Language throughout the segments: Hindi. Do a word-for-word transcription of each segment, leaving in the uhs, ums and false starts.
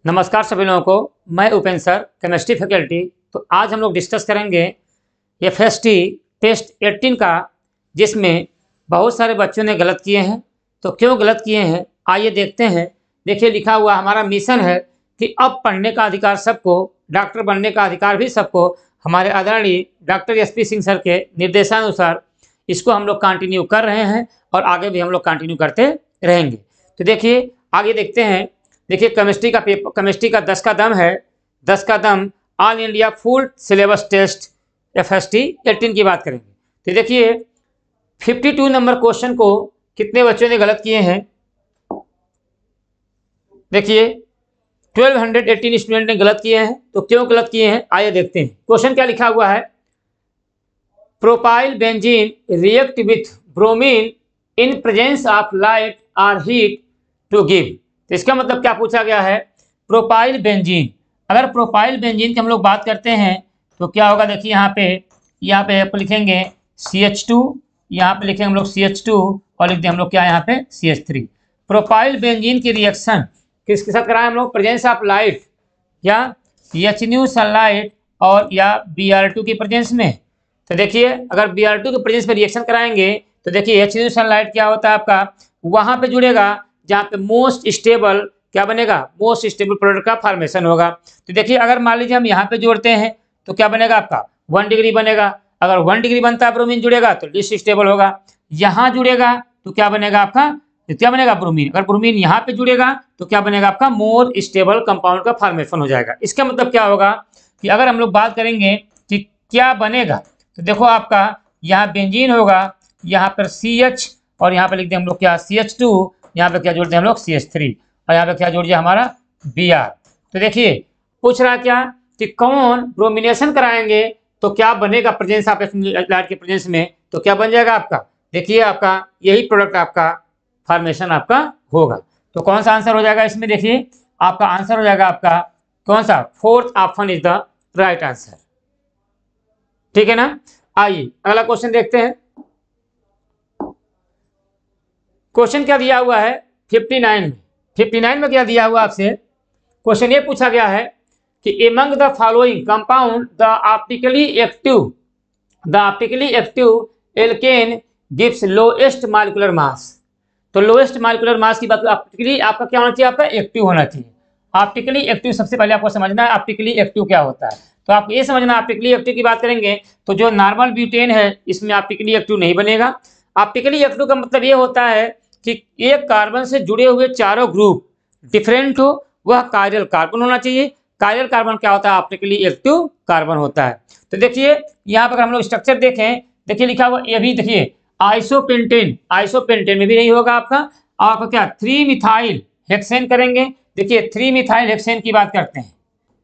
नमस्कार सभी लोगों को, मैं उपेंद्र सर, केमिस्ट्री फैकल्टी। तो आज हम लोग डिस्कस करेंगे एफ एस टी टेस्ट अठारह का, जिसमें बहुत सारे बच्चों ने गलत किए हैं। तो क्यों गलत किए हैं आइए देखते हैं। देखिए लिखा हुआ हमारा मिशन है कि अब पढ़ने का अधिकार सबको, डॉक्टर बनने का अधिकार भी सबको। हमारे आदरणीय doctor S P Singh sir के निर्देशानुसार इसको हम लोग कंटिन्यू कर रहे हैं और आगे भी हम लोग कंटिन्यू करते रहेंगे। तो देखिए आगे देखते हैं। देखिए केमिस्ट्री का पेपर, केमिस्ट्री का दस का दम है। दस का दम all India full syllabus test F S T अठारह की बात करेंगे। तो देखिए बावन नंबर क्वेश्चन को कितने बच्चों ने गलत किए हैं। देखिए बारह सौ अठारह स्टूडेंट ने गलत किए हैं। तो क्यों गलत किए हैं आइए देखते हैं। क्वेश्चन क्या लिखा हुआ है, propyl benzene react with bromine in presence of light और हीट टू गिव। तो इसका मतलब क्या पूछा गया है, प्रोपाइल बेंजीन। अगर प्रोपाइल बेंजीन की हम लोग बात करते हैं तो क्या होगा। देखिए यहाँ पे यहाँ पे आप लिखेंगे सी एच टू, यहाँ पे लिखेंगे हम लोग सी एच टू और लिख दें हम लोग क्या यहाँ पे C H three. Propyl benzene की रिएक्शन किसके साथ कराएं हम लोग, प्रेजेंस ऑफ लाइट या एच न्यू सनलाइट और या बी आर टू की प्रेजेंस में। तो देखिए अगर बी आर टू के प्रेजेंस में रिएक्शन कराएंगे तो देखिए एच न्यू सनलाइट क्या होता है आपका, वहाँ पे जुड़ेगा जहाँ पे मोस्ट स्टेबल क्या बनेगा, मोस्ट स्टेबल प्रोडक्ट का फॉर्मेशन होगा। तो देखिए अगर मान लीजिए हम यहाँ पे जोड़ते हैं तो क्या बनेगा आपका वन डिग्री बनेगा। अगर वन डिग्री बनता है ब्रोमीन जुड़ेगा तो लिस्ट स्टेबल होगा। यहाँ जुड़ेगा तो क्या बनेगा आपका, तो क्या बनेगा ब्रोमीन। अगर ब्रोमीन यहाँ पे जुड़ेगा तो क्या बनेगा आपका, मोर स्टेबल कंपाउंड का फॉर्मेशन हो जाएगा। इसका मतलब क्या होगा कि अगर हम लोग बात करेंगे कि क्या बनेगा तो देखो आपका यहाँ बेंजीन होगा, यहाँ पर सी एच और यहाँ पे लिख दें हम लोग क्या सी एच टू, यहाँ पे क्या जोड़ दें हम लोग सी एच थ्री और यहाँ पे क्या जोड़ दिया हमारा बी आर। तो देखिए पूछ रहा क्या कि कौन ब्रोमिनेशन कराएंगे तो क्या बनेगा प्रेजेंस ऑफ लाइट के प्रेजेंस में, तो क्या बन जाएगा आपका, देखिए आपका यही प्रोडक्ट आपका फॉर्मेशन आपका होगा। तो कौन सा आंसर हो जाएगा इसमें, देखिए आपका आंसर हो जाएगा आपका कौन सा, fourth option is the right answer. ठीक है ना। आइए अगला क्वेश्चन देखते हैं। क्वेश्चन क्या दिया हुआ है उनसठ में। उनसठ में क्या दिया हुआ आपसे, क्वेश्चन ये पूछा गया है कि among the following compound the optically active the optically active alkane gives lowest molecular mass. तो लोएस्ट मॉलिक्यूलर मास की बात, ऑप्टिकली आपका क्या होना चाहिए, आपका एक्टिव होना चाहिए। ऑप्टिकली एक्टिव सबसे पहले आपको समझना है ऑप्टिकली एक्टिव क्या होता है। तो आपको ये समझना ऑप्टिकली एक्टिव की बात करेंगे तो जो नॉर्मल ब्यूटेन है इसमें ऑप्टिकली एक्टिव नहीं बनेगा। ऑप्टिकली एक्टिव का मतलब ये होता है कि एक कार्बन से जुड़े हुए चारों ग्रुप डिफरेंट हो, वह कायरल कार्बन होना चाहिए। कायरल कार्बन क्या होता है, ऑप्टिकली एक्टिव कार्बन होता है। तो देखिए यहाँ पर हम लोग स्ट्रक्चर देखें, देखिए लिखा हुआ ये भी देखिए आइसोपेंटेन, आइसोपेंटेन में भी नहीं होगा आपका। आपका क्या थ्री मिथाइल हेक्सेन करेंगे। देखिए थ्री मिथाइल हेक्सेन की बात करते हैं,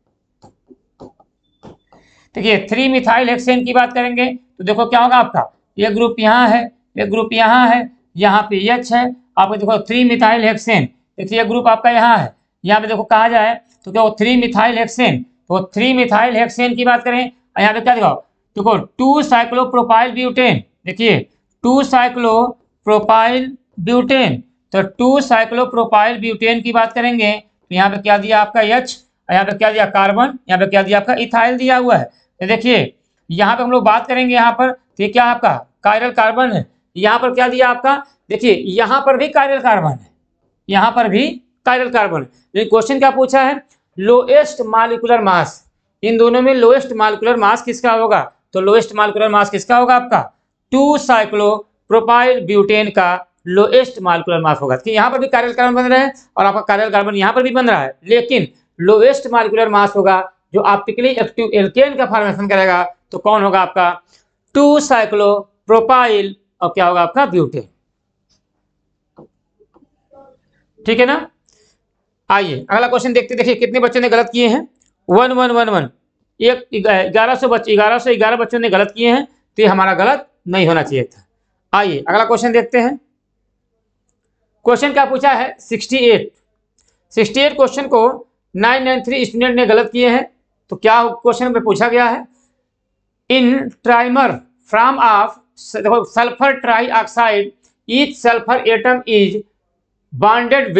देखिए थ्री मिथाइल हेक्सेन की बात करेंगे तो देखो क्या होगा आपका, ये ग्रुप यहाँ है, ये ग्रुप यहाँ है, यहाँ पे एच है। आपको देखो थ्री मिथाइल हेक्सेन, देखिए ग्रुप आपका यहाँ है, यहाँ पे देखो कहा जाए तो क्या थ्री मिथाइल हेक्सेन, तो थ्री मिथाइल हेक्सेन की बात करें यहाँ पे क्या देखो, देखो टू साइक्लोप्रोपाइल ब्यूटेन। देखिए टू साइक्लोप्रोपाइल ब्यूटेन, तो टू साइक्लोप्रोपाइल ब्यूटेन की बात करेंगे तो यहाँ पे क्या दिया आपका एच, यहाँ पे क्या दिया कार्बन, यहाँ पे क्या दिया आपका इथाइल दिया हुआ है। तो देखिए यहाँ पे हम लोग बात करेंगे यहाँ पर तो ये क्या आपका कायरल कार्बन है। यहाँ पर क्या दिया आपका, देखिए यहाँ पर भी कायरल कार्बन है, यहाँ पर भी कायरल कार्बन है। लेकिन क्वेश्चन क्या पूछा है, लोएस्ट मॉलिक्यूलर मास, इन दोनों में लोएस्ट मॉलिक्यूलर मास किसका होगा, तो लोएस्ट मॉलिक्यूलर मास किसका होगा आपका, टू साइक्लोप्रोपाइल ब्यूटेन का लोएस्ट मॉलिक्यूलर मास होगा। कि यहाँ पर भी कायरल कार्बन बन रहा है और आपका कायरल कार्बन यहाँ पर भी बन रहा है, लेकिन लोएस्ट मॉलिक्यूलर मास होगा जो ऑप्टिकली एक्टिव एल्केन का फॉर्मेशन करेगा तो कौन होगा आपका, टू साइक्लोप्रोपाइल और क्या होगा आपका ब्यूटेन। ठीक है ना। आइए अगला क्वेश्चन देखते, देखिए कितने बच्चों ने गलत किए हैं, वन वन वन वन एक ग्यारह सौ बच्चे ग्यारह सौ ग्यारह बच्चों ने गलत किए हैं। तो ये हमारा गलत नहीं होना चाहिए था। आइए अगला क्वेश्चन देखते हैं। क्वेश्चन क्या पूछा है sixty eight, sixty eight question को नाइन नाइन थ्री स्टूडेंट ने गलत किए हैं। तो क्या क्वेश्चन में पूछा गया है, in trimer from of sulphur tri oxide each sulphur atom is bonded with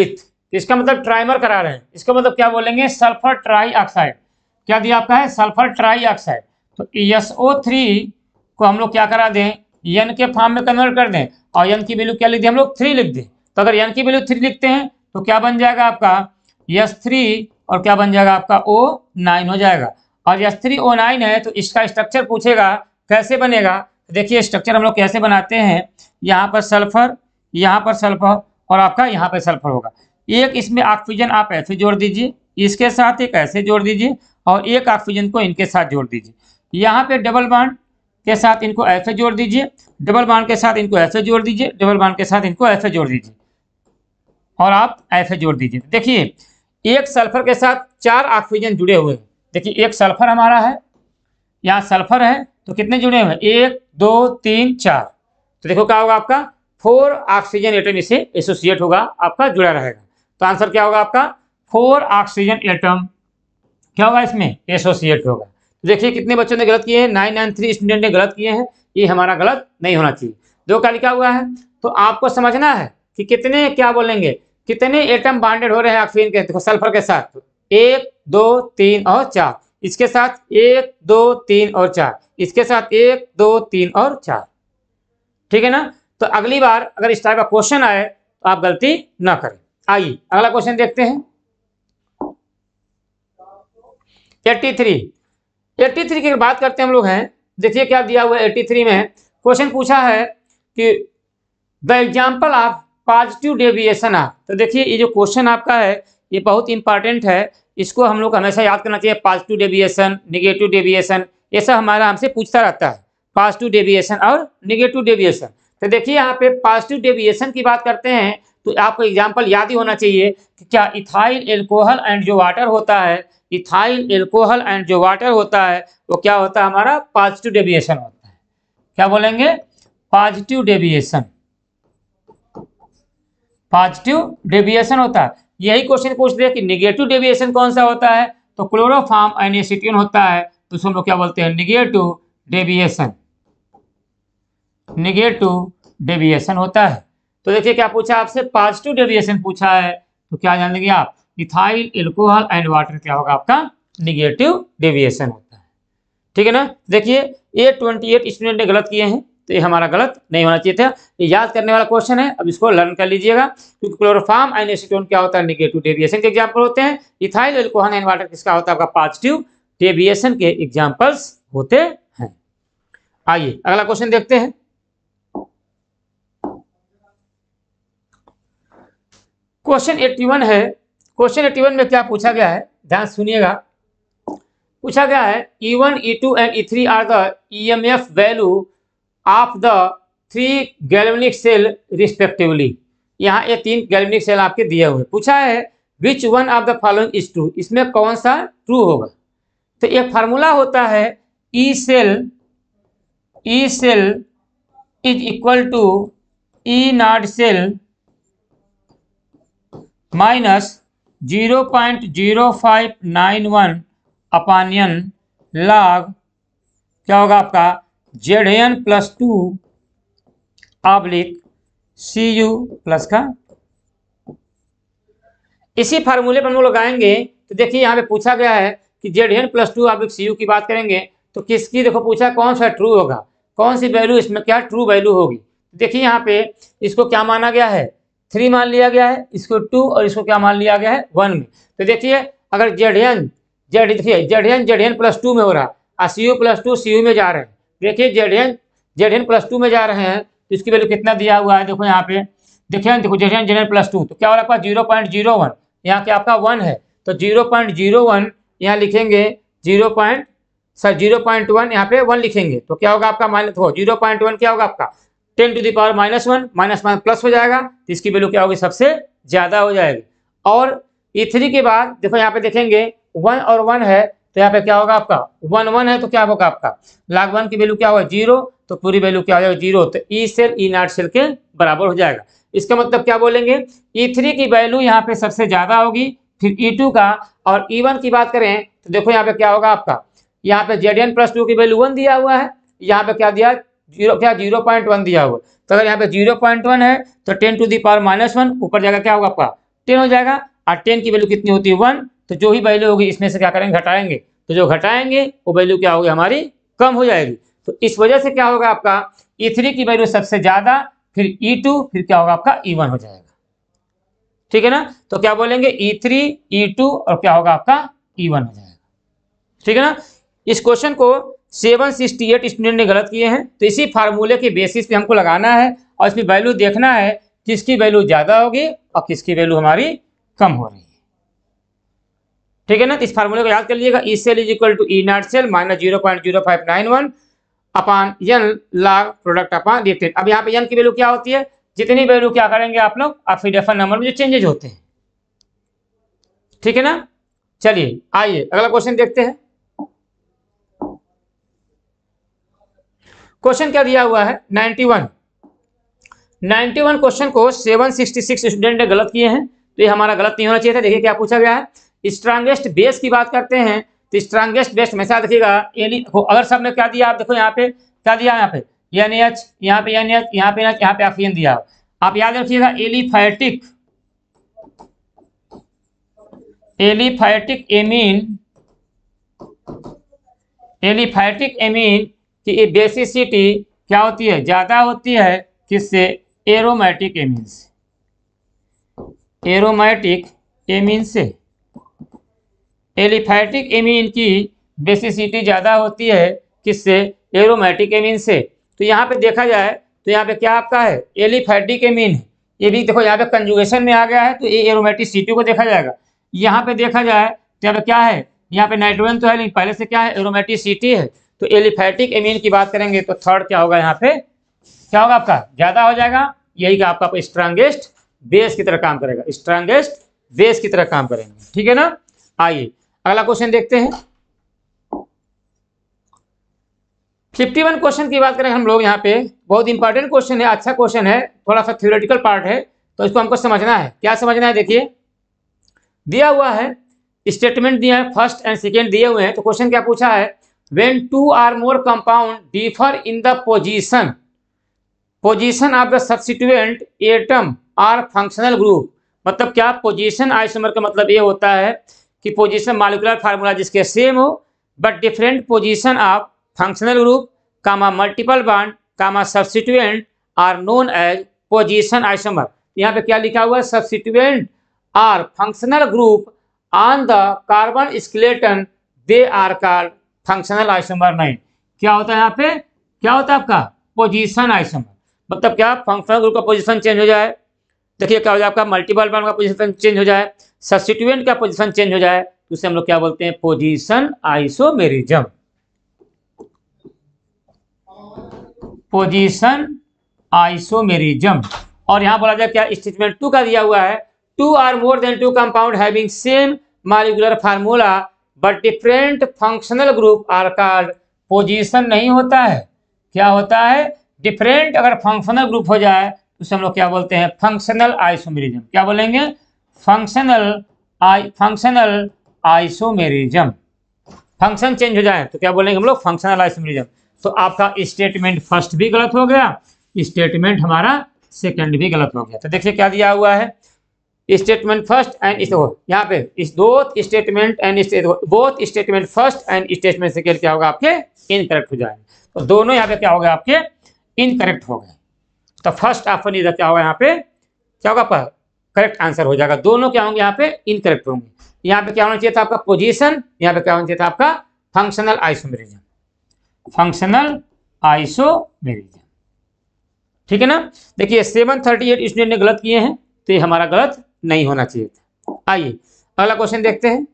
तो इसका मतलब ट्राइमर करा रहे हैं, इसका मतलब क्या बोलेंगे, सल्फर ट्राई ऑक्साइड। क्या दिया आपका है, सल्फर ट्राई ऑक्साइड। तो एस ओ थ्री को हम लोग क्या करा दें, एन के फॉर्म में कन्वर्ट कर दें और एन की वैल्यू क्या लिख दें, हम लोग थ्री लिख दें। तो अगर एन की वैल्यू थ्री लिखते हैं तो क्या बन जाएगा आपका एस थ्री और क्या बन जाएगा आपका ओ नाइन हो जाएगा। और एस थ्री ओ नाइन है तो इसका स्ट्रक्चर पूछेगा कैसे बनेगा। देखिए स्ट्रक्चर हम लोग कैसे बनाते हैं, यहाँ पर सल्फर, यहाँ पर सल्फर और आपका यहाँ पर सल्फर होगा। एक इसमें ऑक्सीजन आप ऐसे जोड़ दीजिए, इसके साथ एक ऐसे जोड़ दीजिए और एक ऑक्सीजन को इनके साथ जोड़ दीजिए। यहाँ पे डबल बॉन्ड के साथ इनको ऐसे जोड़ दीजिए, डबल बॉन्ड के साथ इनको ऐसे जोड़ दीजिए, डबल बॉन्ड के साथ इनको ऐसे जोड़ दीजिए और आप ऐसे जोड़ दीजिए। देखिए एक सल्फर के साथ चार ऑक्सीजन जुड़े हुए हैं। देखिए एक सल्फर हमारा है, यहाँ सल्फर है तो कितने जुड़े हुए हैं, एक दो तीन चार। तो देखो क्या होगा आपका फोर ऑक्सीजन एटम इसे एसोसिएट होगा, आपका जुड़ा रहेगा। तो आंसर क्या होगा आपका फोर ऑक्सीजन एटम क्या होगा इसमें एसोसिएट होगा। तो देखिए कितने बच्चों ने गलत किए हैं, नाइन नाइन थ्री स्टूडेंट ने गलत किए हैं, ये हमारा गलत नहीं होना चाहिए। जो क्या लिखा हुआ है तो आपको समझना है कि कितने क्या बोलेंगे, कितने एटम बॉन्डेड हो रहे हैं ऑक्सीजन के, देखो सल्फर के साथ तो एक दो तीन और चार, इसके साथ एक दो तीन और चार, इसके साथ एक दो तीन और चार, ठीक है ना। तो अगली बार अगर इस टाइप का क्वेश्चन आए तो आप गलती ना करें। आइए अगला क्वेश्चन देखते हैं। तिरासी तिरासी की बात करते हैं हम लोग हैं। देखिए क्या दिया हुआ है तिरासी में, क्वेश्चन पूछा है कि the example of positive deviation of. तो देखिए ये जो क्वेश्चन आपका है ये बहुत इंपॉर्टेंट है, इसको हम लोग हमेशा याद करना चाहिए। पॉजिटिव डेविएशन, नेगेटिव डेविएशन, ये सब हमारा हमसे पूछता रहता है, पॉजिटिव डेविएशन और नेगेटिव डेविएशन। तो देखिए यहाँ पे पॉजिटिव डेविएशन की बात करते हैं तो आपको एग्जाम्पल याद ही होना चाहिए कि क्या इथाइल एल्कोहल एंड जो वाटर होता है, इथाइल एल्कोहल एंड जो वाटर होता है वो क्या होता है हमारा पॉजिटिव डेविएशन होता है। क्या बोलेंगे, पॉजिटिव डेविएशन, पॉजिटिव डेविएशन होता है। यही क्वेश्चन पूछ दिया कि नेगेटिव डेविएशन कौन सा होता है, तो क्लोरोफॉर्म एंड एसीटोन होता है, तो उसको हम लोग क्या बोलते हैं नेगेटिव डेविएशन, नेगेटिव डेविएशन होता है। तो देखिए क्या पूछा आपसे, पॉजिटिव डेविएशन पूछा है तो क्या जान लेंगे आप, इथाइल एल्कोहल एंड वाटर क्या होगा आपका नेगेटिव डेविएशन होता है, ठीक है ना। देखिए ये अट्ठाईस स्टूडेंट ने गलत किए हैं तो ये हमारा गलत नहीं होना चाहिए था। ये याद करने वाला क्वेश्चन है, अब इसको लर्न कर लीजिएगा क्योंकि क्लोरोफॉर्म एंड एसीटोन क्या होता है नेगेटिव डेविएशन के एग्जाम्पल होते हैं, इथाइल एल्कोहल एंड वाटर किसका होता है आपका पॉजिटिव डेविएशन के एग्जाम्पल्स होते हैं। आइए अगला क्वेश्चन देखते हैं। क्वेश्चन इक्यासी है। क्वेश्चन इक्यासी में क्या पूछा गया है, ध्यान सुनिएगा। पूछा गया है E one, E two and E three are the E M F value of the three galvanic cell respectively. यहाँ ये तीन गैल्वेनिक सेल आपके दिए हुए, पूछा है which one of the following is true, इसमें कौन सा ट्रू होगा। तो एक फार्मूला होता है E cell, E cell is equal to E not cell minus zero point zero five nine one upon n log क्या होगा आपका Z N plus two oblique C U plus का। इसी फार्मूले पर हम लोग लगाएंगे तो देखिए यहाँ पे पूछा गया है कि Z N plus two oblique C U की बात करेंगे तो किसकी, देखो पूछा कौन सा ट्रू होगा, कौन सी वैल्यू इसमें क्या ट्रू वैल्यू होगी। देखिए यहाँ पे इसको क्या माना गया है, थ्री मान लिया गया है, इसको टू और इसको क्या मान लिया गया है वन में। तो देखिए अगर जेड एन जेड देखिए Z N Z N plus two में हो रहा है और C U plus two C U में जा रहे हैं। देखिए Z N Z N plus two में जा रहे हैं तो इसकी वैल्यू कितना दिया हुआ है, देखो यहाँ पे देखिए, देखो Z N Z N plus two तो क्या हो रहा है आपका जीरो पॉइंट जीरो वन, यहाँ क्या आपका वन है तो जीरो पॉइंट जीरो वन यहाँ लिखेंगे, zero point sir zero point one यहाँ पे वन लिखेंगे तो क्या होगा आपका माइनस हो जीरो पॉइंट वन क्या होगा आपका ten to the power minus one, minus minus plus हो जाएगा तो इसकी वैल्यू क्या होगी सबसे ज्यादा हो जाएगी। और ई थ्री के बाद देखो यहाँ पे देखेंगे वन और वन है तो यहाँ पे क्या होगा आपका वन वन है तो क्या होगा आपका log वन की वैल्यू क्या होगा जीरो, तो पूरी वैल्यू क्या हो जाएगा जीरो, तो E cell E not cell के बराबर हो जाएगा। इसका मतलब क्या बोलेंगे ई थ्री की वैल्यू यहाँ पे सबसे ज्यादा होगी, फिर ई टू का, और ई वन की बात करें तो देखो यहाँ पे क्या होगा आपका, यहाँ पे जेड एन प्लस टू की वैल्यू वन दिया हुआ है, यहाँ पे क्या दिया जीरो क्या जीरो पॉइंट वन दिया हुआ, तो अगर यहाँ पे जीरो पॉइंट वन है तो ten to the power minus one ऊपर जाएगा क्या होगा आपका टेन हो जाएगा। और टेन की वैल्यू कितनी होती है वन, तो जो ही वैल्यू होगी इसमें से क्या करेंगे घटाएंगे, तो जो घटाएंगे वो वैल्यू क्या होगी हमारी कम हो जाएगी। तो इस वजह से क्या होगा आपका ई थ्री की वैल्यू सबसे ज्यादा, फिर ई टू, फिर क्या होगा आपका ई वन हो जाएगा। ठीक है ना, तो क्या बोलेंगे ई थ्री, ई टू और क्या होगा आपका ई वन हो जाएगा। ठीक है ना, इस क्वेश्चन को सेवन सिक्सटी एट स्टूडेंट ने गलत किए हैं, तो इसी फार्मूले के बेसिस पे हमको लगाना है और इसमें वैल्यू देखना है किसकी वैल्यू ज्यादा होगी और किसकी वैल्यू हमारी कम हो रही है। ठीक है ना, तो इस फार्मूले को याद कर लीजिएगा, E cell is equal to E not cell minus zero point zero five nine one upon N log product upon reactant. अब यहाँ पे एन की वैल्यू क्या होती है, जितनी वैल्यू क्या करेंगे आप लोग ऑक्सीडेशन नंबर में जो चेंजेज होते हैं। ठीक है ना, चलिए आइए अगला क्वेश्चन देखते हैं। क्वेश्चन क्या दिया हुआ है ninety one. Ninety one question को सेवन सिक्सटी सिक्स स्टूडेंट ने गलत किए हैं, तो ये हमारा गलत नहीं होना चाहिए था। देखिए क्या पूछा गया है, स्ट्रांगेस्ट बेस की बात करते हैं, तो स्ट्रांगेस्ट बेस हमेशा देखिएगा एली, अगर सब में क्या दिया आप देखो यहाँ पे क्या दिया, यहाँ पे एन एच, यहाँ पे एन एच, यहाँ पे यहाँ पे ऑक्सीजन दिया। आप याद रखिएगा aliphatic aliphatic amine aliphatic amine की बेसिसिटी क्या होती है, ज्यादा होती है किससे, एरोमेटिक एमीन से, एरोमेटिक एमीन से। एलिफैटिक एमीन की बेसिसिटी ज़्यादा होती है किससे, एरोमेटिक एमीन से। तो यहाँ पे देखा जाए तो यहाँ पे क्या आपका है एलिफैटिक एमीन है, ये भी देखो यहाँ पे कंजुगेशन में आ गया है, तो ये एरोमेटिसिटी को देखा जाएगा। यहाँ पे देखा जाए तो यहाँ पे क्या है, यहाँ पे नाइट्रोजन तो है नहीं, पहले से क्या है एरोमेटिसिटी है, तो एलिफैटिक एमीन की बात करेंगे तो थर्ड क्या होगा, यहाँ पे क्या होगा आपका ज़्यादा हो जाएगा, यही का आपका स्ट्रांगेस्ट बेस की तरह काम करेगा, स्ट्रांगेस्ट बेस की तरह काम करेंगे। ठीक है ना, आइए अगला क्वेश्चन देखते हैं। इक्यावन क्वेश्चन की बात करें हम लोग, यहाँ पे बहुत इंपॉर्टेंट क्वेश्चन है, अच्छा क्वेश्चन है, थोड़ा सा थ्योरेटिकल पार्ट है, तो इसको हमको समझना है। क्या समझना है, देखिए दिया हुआ है स्टेटमेंट दिया है, फर्स्ट एंड सेकेंड दिए हुए हैं, तो क्वेश्चन क्या पूछा है, when two or more compound differ in the position position of the substituent atom or functional group. मतलब क्या पोजीशन आइसोमर का मतलब ये होता है कि पोजीशन मॉलिक्यूलर फार्मूला जिसके सेम हो but different position of functional group comma multiple bond comma substituent are known as position isomer. यहाँ पे क्या लिखा हुआ है, substituent or functional group on the carbon skeleton they are called functional isomer nine. क्या होता है यहाँ पे, क्या होता है आपका पोजीशन आइसोमर, मतलब क्या फंक्शनल ग्रुप का पोजीशन चेंज हो जाए, देखिए क्या हो जाए आपका मल्टीपल बॉन्ड का पोजीशन चेंज हो जाए, सब्स्टिट्यूएंट का पोजीशन चेंज हो जाए, तो उसे हम लोग क्या बोलते हैं, पोजीशन आइसोमेरिज्म। Position isomerism. और यहां बोला जाए क्या, स्टेटमेंट टू का दिया हुआ है, two or more than two compound having same molecular formula but different functional group are called. Position नहीं होता है, क्या होता है, डिफरेंट अगर फंक्शनल ग्रुप हो जाए तो उसे हम लोग क्या बोलते हैं, फंक्शनल आइसोमेरिज्म। क्या बोलेंगे, functional I functional isomerism. Function change हो जाए तो क्या बोलेंगे हम लोग, फंक्शनल आइसोमेरिज्म। तो आपका स्टेटमेंट फर्स्ट भी गलत हो गया, स्टेटमेंट हमारा सेकंड भी गलत हो गया। तो देखिए क्या दिया हुआ है, स्टेटमेंट फर्स्ट एंड यहाँ पे इस दो statement and both statement first and statement second क्या होगा आपके इनकरेक्ट हो जाएंगे। तो दोनों यहाँ पे क्या होगा आपके इनकरेक्ट हो गए। तो फर्स्ट ऑप्शन इधर क्या होगा, यहाँ पे क्या होगा आपका करेक्ट आंसर हो जाएगा, दोनों क्या होंगे यहाँ पे इनकरेक्ट होंगे। यहाँ पे क्या होना चाहिए था आपका पोजीशन, यहाँ पे क्या होना चाहिए था आपका फंक्शनल आइसोमेरिज्म, फंक्शनल आइसोमेरिज्म। ठीक है ना, देखिए सेवन थर्टी एट स्टूडेंट ने गलत किए हैं, तो ये हमारा गलत नहीं होना चाहिए था। आइए अगला क्वेश्चन देखते हैं।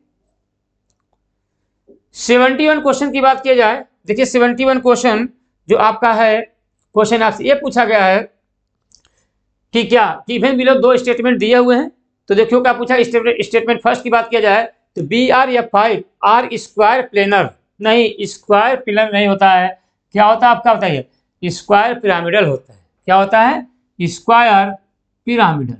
सेवेंटी वन क्वेश्चन की बात किया जाए, देखिए सेवेंटी वन क्वेश्चन जो आपका है, क्वेश्चन आपसे ये पूछा गया है कि क्या गिवन बिलो दो स्टेटमेंट दिए हुए हैं, तो देखियो क्या पूछा, स्टेटमेंट फर्स्ट की बात किया जाए तो बी आर या फाइव आर स्क्वायर प्लेनर, नहीं स्क्वायर प्लेनर नहीं होता है, क्या होता है आपका बताइए, स्क्वायर पिरामिडल होता है। क्या होता है, स्क्वायर पिरामिडल,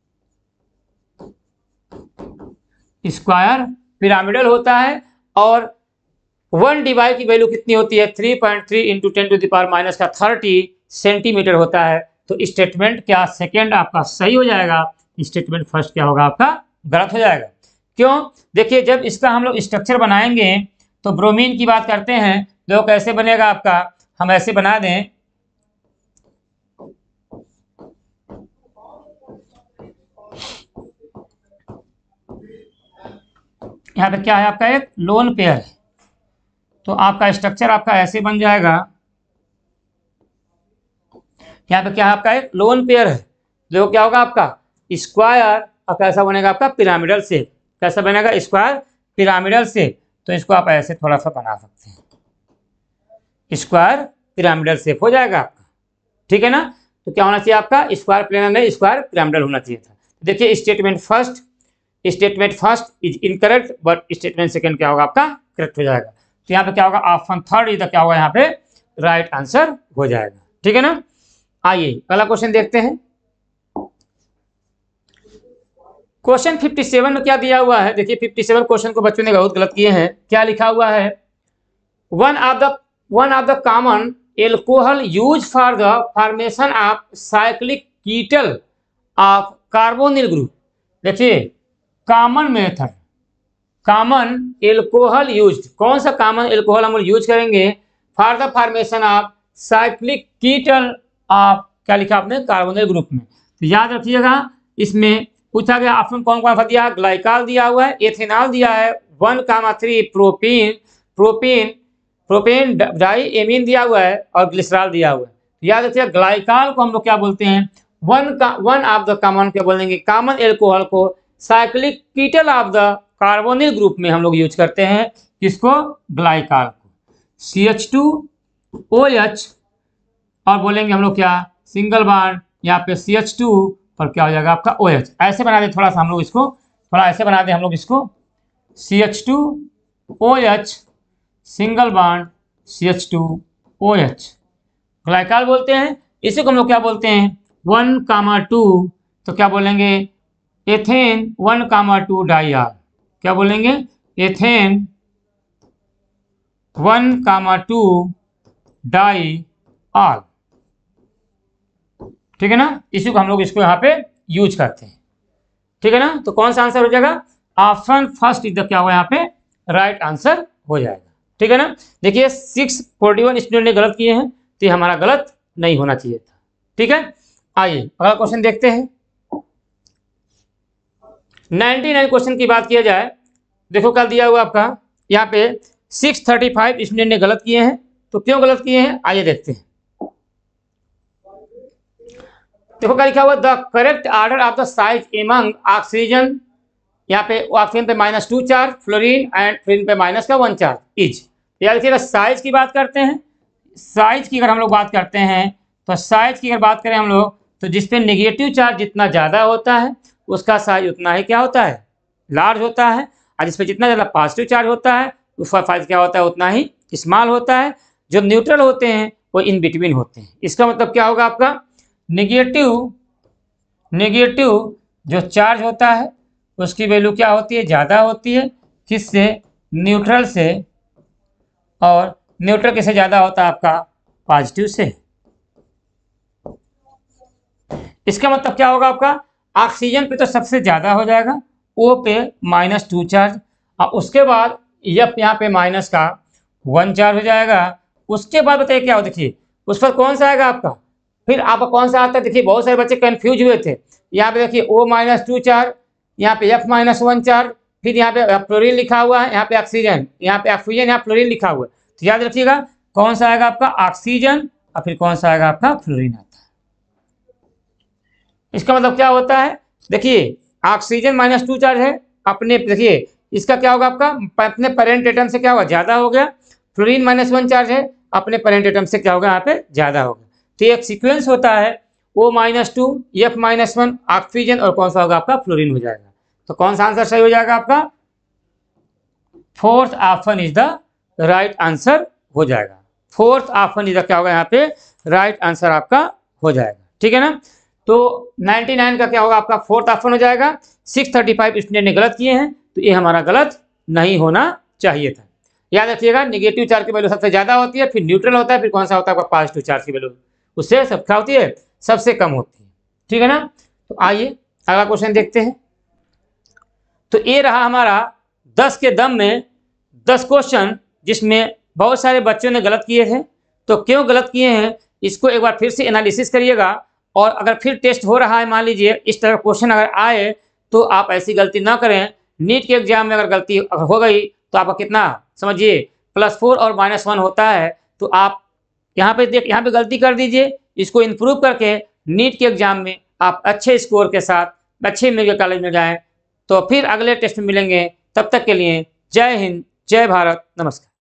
स्क्वायर पिरामिडल होता है। और वन डिवाइड की वैल्यू कितनी होती है, three point three into ten to the power minus का थर्टी सेंटीमीटर होता है। तो स्टेटमेंट क्या सेकेंड आपका सही हो जाएगा, स्टेटमेंट फर्स्ट क्या होगा आपका गलत हो जाएगा। क्यों? देखिए जब इसका हम लोग स्ट्रक्चर बनाएंगे तो ब्रोमीन की बात करते हैं जो कैसे बनेगा आपका, हम ऐसे बना दें, यहाँ पे क्या है आपका एक लोन पेयर है, तो आपका स्ट्रक्चर आपका ऐसे बन जाएगा। यहाँ पे क्या है आपका एक लोन पेयर है जो क्या होगा आपका स्क्वायर, और कैसा बनेगा आपका पिरामिडल शेप। कैसा बनेगा? Square pyramidal shape. तो इसको आप ऐसे थोड़ा सा बना सकते हैं, स्क्वायर पिरामिडल शेप हो जाएगा आपका, ठीक है ना। तो क्या होना चाहिए आपका स्क्वायर प्लेनर नहीं, स्क्वायर पिरामिडल होना चाहिए था। देखिए statement first statement first is incorrect but statement second क्या होगा आपका करेक्ट हो जाएगा। तो यहाँ पे क्या होगा ऑप्शन थर्ड इधर क्या होगा यहाँ पे राइट आंसर हो जाएगा, ठीक है ना। आइए अगला क्वेश्चन देखते हैं। क्वेश्चन सत्तावन में क्या दिया हुआ है, देखिए सत्तावन क्वेश्चन को बच्चों ने बहुत गलत किए हैं। क्या लिखा हुआ है? One of the one of the common alcohol use for the formation of cyclic ketal of carbonyl group. देखिए common method, common alcohol use, कौन सा कॉमन एल्कोहल हम यूज करेंगे for the formation of cyclic ketal of, क्या लिखा आपने, कार्बोनिल ग्रुप में। तो याद रखिएगा इसमें पूछा गया ऑप्शन कौन कौन सा दिया, ग्लाइकॉल दिया हुआ है, एथेनॉल दिया है, one comma three propene propene propane diamine दिया हुआ है और ग्लिसरॉल दिया हुआ है। याद रखिए ग्लाइकॉल को हम लोग क्या बोलते हैं, वन का वन ऑफ द कॉमन क्या बोलेंगे, कॉमन एल्कोहल को cyclic ketal of the carbonyl group में हम लोग यूज करते हैं। किसको? ग्लाइकॉल को। C H two O H और बोलेंगे हम लोग क्या, सिंगल बॉन्ड, यहाँ पे सी एच टू पर क्या हो जाएगा आपका ओ एच। ऐसे बना दे थोड़ा सा हम लोग इसको, थोड़ा ऐसे बना दे हम लोग इसको, C H two O H single bond C H two O H glycol बोलते हैं। इसी को हम लोग क्या बोलते हैं, वन कामा टू, तो क्या बोलेंगे ethane one comma two diol, क्या बोलेंगे ethane one comma two diol, ठीक है ना। इसी को हम लोग इसको यहाँ पे यूज करते हैं, ठीक है ना। तो कौन सा आंसर हो जाएगा, ऑप्शन फर्स्ट इधर क्या होगा यहाँ पे राइट आंसर हो जाएगा, ठीक है ना। देखिए सिक्स फोर्टी वन स्टूडेंट ने गलत किए हैं, तो ये हमारा गलत नहीं होना चाहिए था, ठीक है। आइए अगला क्वेश्चन देखते हैं। निन्यानवे क्वेश्चन की बात किया जाए, देखो क्या दिया हुआ आपका यहाँ पे सिक्स थर्टी फाइव स्टूडेंट ने गलत किए हैं। तो क्यों गलत किए हैं आइए देखते हैं। देखो क्या लिखा हुआ, the correct order of the size among oxygen, यहाँ पे ऑक्सीजन पे minus two charge, fluorine and fluorine पे माइनस का वन चार्ज इच। याद रखिएगा साइज की बात करते हैं, साइज की अगर हम लोग बात करते हैं तो साइज की अगर बात करें हम लोग तो जिसपे नेगेटिव चार्ज जितना ज़्यादा होता है उसका साइज उतना ही क्या होता है लार्ज होता है, और जिसपे जितना ज़्यादा पॉजिटिव चार्ज होता है उसका साइज क्या होता है उतना ही स्मॉल होता है। जो न्यूट्रल होते हैं वो इन बिटवीन होते हैं। इसका मतलब क्या होगा आपका नेगेटिव नेगेटिव जो चार्ज होता है उसकी वैल्यू क्या होती है ज़्यादा होती है, किससे, न्यूट्रल से, और न्यूट्रल किससे ज़्यादा होता है आपका पॉजिटिव से। इसका मतलब क्या होगा आपका ऑक्सीजन पे तो सबसे ज़्यादा हो जाएगा, ओ पे माइनस टू चार्ज, और उसके बाद एफ यहाँ पे माइनस का वन चार्ज हो जाएगा। उसके बाद बताइए क्या हो, देखिए उस पर कौन सा आएगा आपका, फिर आपका कौन सा आता है। देखिए बहुत सारे बच्चे कंफ्यूज हुए थे, यहाँ पे देखिए ओ माइनस टू चार्ज, यहाँ पे एफ माइनस वन चार्ज, फिर यहाँ पे फ्लोरीन लिखा हुआ है, यहाँ पे ऑक्सीजन, यहाँ पे ऑक्सीजन, यहाँ फ्लोरीन लिखा हुआ है। तो याद रखिएगा कौन सा आएगा आपका ऑक्सीजन और फिर कौन सा आएगा आपका फ्लोरीन आता है। इसका मतलब क्या होता है, देखिए ऑक्सीजन माइनस टू चार्ज है अपने, देखिए इसका क्या होगा आपका अपने पेरेंट एटम से क्या होगा ज़्यादा हो गया, फ्लोरीन माइनस वन चार्ज है अपने पेरेंट एटम से क्या होगा यहाँ पे ज़्यादा होगा। तो एक सीक्वेंस होता है O minus two F minus one oxygen और कौन सा होगा आपका फ्लोरीन हो जाएगा। तो कौन सा आंसर सही हो जाएगा आपका, fourth option is the right answer हो जाएगा। फोर्थ ऑप्शन इज द क्या होगा यहाँ पे राइट आंसर आपका हो जाएगा, ठीक है ना। तो निन्यानवे का क्या होगा आपका फोर्थ ऑप्शन हो जाएगा। सिक्स थर्टी फाइव स्टूडेंट ने गलत किए हैं तो ये हमारा गलत नहीं होना चाहिए था। याद रखिएगा नेगेटिव चार्ज की वैल्यू सबसे ज़्यादा होती है, फिर न्यूट्रल होता है, फिर कौन सा होता है आपका पॉजिटिव चार्ज की वैल्यू उससे सब क्या होती है सबसे कम होती है, ठीक है ना। तो आइए अगला क्वेश्चन देखते हैं। तो ये रहा हमारा दस के दम में दस क्वेश्चन, जिसमें बहुत सारे बच्चों ने गलत किए थे। तो क्यों गलत किए हैं इसको एक बार फिर से एनालिसिस करिएगा, और अगर फिर टेस्ट हो रहा है, मान लीजिए इस तरह क्वेश्चन अगर आए, तो आप ऐसी गलती ना करें। नीट के एग्जाम में अगर गलती अगर हो गई तो आपका कितना समझिए प्लस फोर और माइनस वन होता है। तो आप यहाँ पे देख यहाँ पे गलती कर दीजिए, इसको इम्प्रूव करके नीट के एग्जाम में आप अच्छे स्कोर के साथ अच्छे मेडिकल कॉलेज में जाएं। तो फिर अगले टेस्ट में मिलेंगे, तब तक के लिए जय हिंद, जय भारत, नमस्कार।